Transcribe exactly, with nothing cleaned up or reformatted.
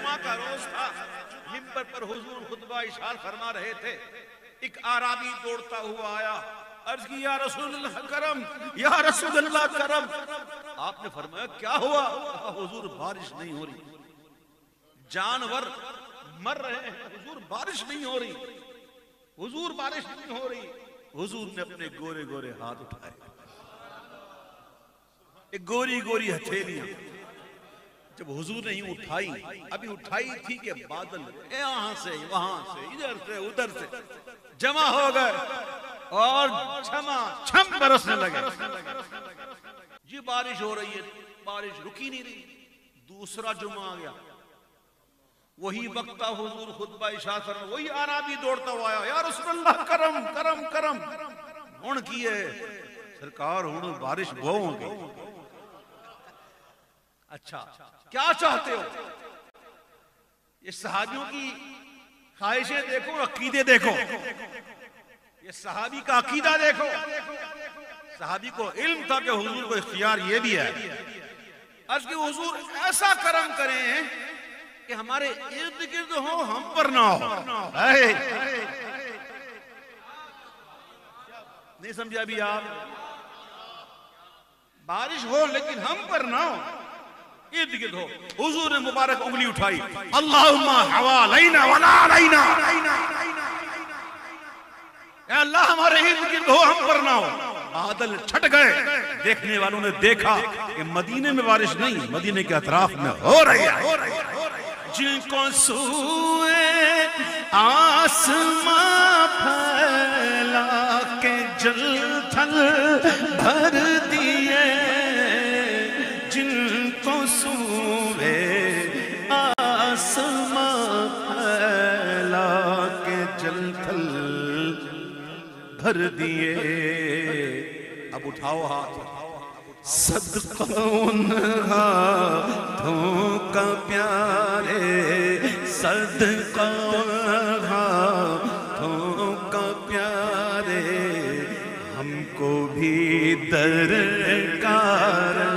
जुमा का रोज था, मिंबर पर हुजूर खुतबा इरशाद फरमा रहे थे। एक आराबी दौड़ता हुआ आया, अर्ज की या रसूलल्लाह करम, या रसूलल्लाह करम। आपने फरमाया क्या हुआ? हुजूर बारिश नहीं हो रही, जानवर मर रहे हैं, हुजूर बारिश नहीं हो रही, हुजूर बारिश नहीं हो रही। हुजूर ने अपने गोरे गोरे हाथ उठाए, एक गोरी गोरी हथेलियां जब हुजूर ने यूं उठाई, अभी उठाई थी कि बादल यहां से वहां से इधर से उधर से जमा हो गए और छमा छम बरसने लगे। जी बारिश हो रही है, बारिश रुकी नहीं रही। दूसरा जुमा आ गया, वही वक्ता हुजूर खुतबा इरशाद फरमा, वही आराबी दौड़ता हुआ आया, या रसूलल्लाह करम करम करम। हुण की है सरकार, हुण बारिश बहु होगी। अच्छा क्या चाहते हो? ये सहाबियों की ख्वाहिशें देखो, अकीदे देखो। ये सहाबी का अकीदा देखो। सहाबी को इल्म था कि हुजूर को इख्तियार ये भी है। अर्ज कि हुजूर ऐसा करम करें कि हमारे इर्द गिर्द हो, हम पर ना हो। नहीं समझा अभी आप? बारिश हो लेकिन हम पर ना हो, इर्द गिर्द हो। हुजूर ने मुबारक उंगली उठाई, अल्लाहुम्मा हवा लैना वला लैना, अल्लाह हमारे इर्द गिर्द हो, हम पर ना हो। बादल छट गए। देखने वालों ने देखा कि मदीने में बारिश नहीं, मदीने के अतराफ में हो रही है। जिनको सूए आसमां फैला के जल थल भर दिए, जिनको सूए आसमां फैला के जल थल भर दिए। अब उठाओ हाथ, सदका उन हाथों का प्यारे, सदका उन हाथों का प्यारे, हमको भी दरकार